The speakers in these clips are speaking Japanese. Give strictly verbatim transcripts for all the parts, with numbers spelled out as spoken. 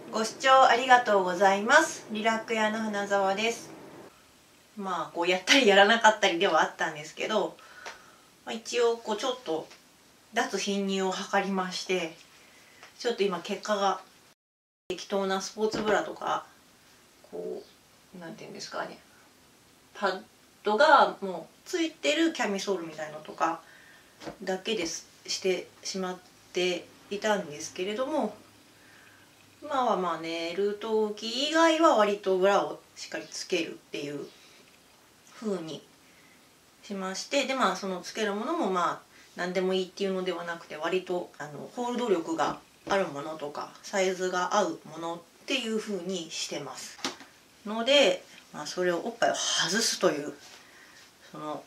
ご視聴ありがとうございます。リラック屋の花澤です。まあこうやったりやらなかったりではあったんですけど、まあ、一応こうちょっと脱貧乳を図りまして、ちょっと今結果が適当なスポーツブラとかこうなんていうんですかね、パッドがもうついてるキャミソールみたいのとかだけですしてしまっていたんですけれども、今はまあ寝る時以外は割とブラをしっかりつけるっていう風にしまして、でまあそのつけるものもまあ何でもいいっていうのではなくて、割とあのホールド力があるものとかサイズが合うものっていう風にしてますので、まあ、それをおっぱいを外すという、その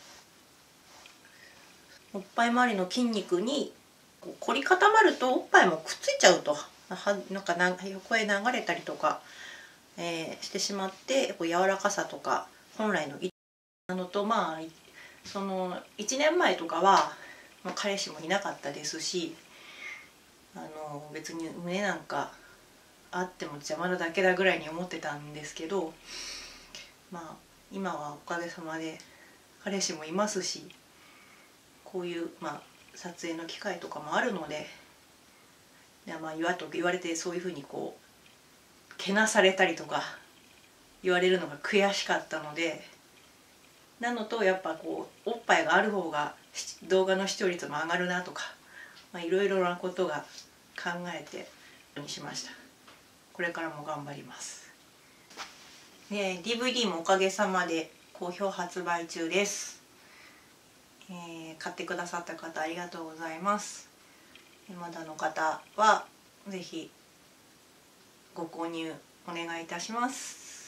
おっぱい周りの筋肉に凝り固まるとおっぱいもくっついちゃうと、なんか横へ流れたりとか、えー、してしまって、こう柔らかさとか本来のなのと、まあそのいちねんまえとかは、まあ、彼氏もいなかったですし、あの別に胸なんかあっても邪魔なだけだぐらいに思ってたんですけど、まあ今はおかげさまで彼氏もいますし、こういう、まあ、撮影の機会とかもあるので、でまあ言わと言われてそういうふうにこうけなされたりとか言われるのが悔しかったので、なのとやっぱこうおっぱいがある方が動画の視聴率も上がるなとか、まあ、いろいろなことが考えてにしました。これからも頑張ります。で ディーブイディー もおかげさまで好評発売中です。えー、買ってくださった方ありがとうございます。まだの方は是非ご購入お願いいたします。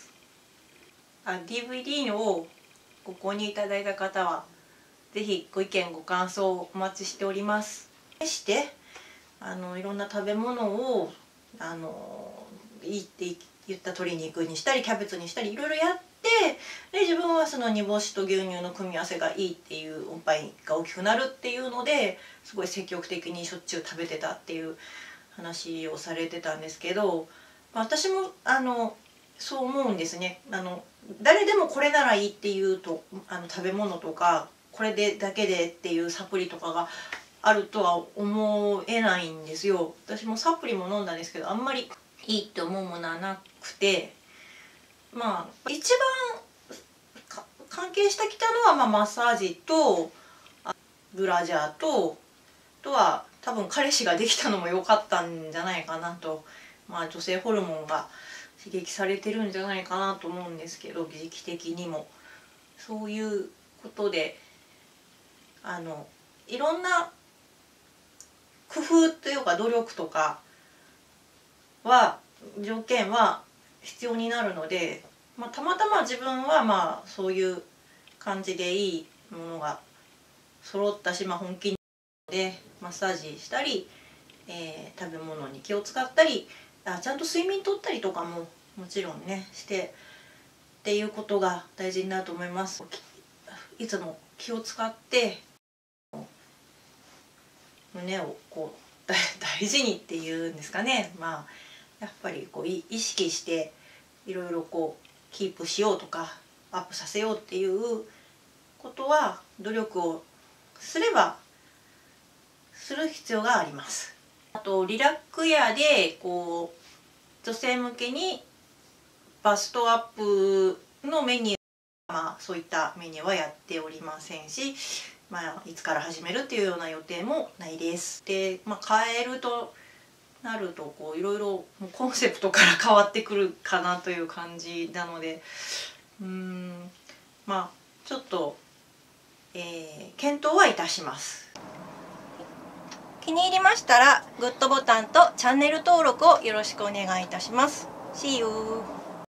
あ ディーブイディー をご購入いただいた方は是非ご意見ご感想をお待ちしております。そしてあのいろんな食べ物をあのいいって言った鶏肉にしたりキャベツにしたりいろいろやって、で自分はその煮干しと牛乳の組み合わせがいいっていう、おっぱいが大きくなるっていうのですごい積極的にしょっちゅう食べてたっていう話をされてたんですけど、私もあのそう思うんですね。あの誰でもこれならいいっていうとあの食べ物とかこれでだけでっていうサプリとかがあるとは思えないんですよ。私もサプリも飲んだんですけど、あんまりいいって思うものはなくて、まあ一番関係してきたのは、まあ、マッサージとブラジャーと、あとは多分彼氏ができたのも良かったんじゃないかなと、まあ女性ホルモンが刺激されてるんじゃないかなと思うんですけど、時期的にもそういうことであのいろんな工夫というか努力とかは条件は必要になるので、まあ、たまたま自分はまあそういう感じでいいものが揃ったし、まあ、本気でマッサージしたり、えー、食べ物に気を使ったり、あちゃんと睡眠とったりとかももちろんねしてっていうことが大事になると思います。いつも気を使って胸をこう大事にっていうんですかね、まあやっぱりこう意識していろいろこうキープしようとかアップさせようっていうことは努力をすればする必要があります。あとリラックエアでこう女性向けにバストアップのメニュー、まあそういったメニューはやっておりませんし、まあ、いつから始めるっていうような予定もないです。で、まあ、変えるとなるとこういろいろコンセプトから変わってくるかなという感じなので、うーんまあちょっと、えー、検討はいたします。気に入りましたらグッドボタンとチャンネル登録をよろしくお願いいたします。See you!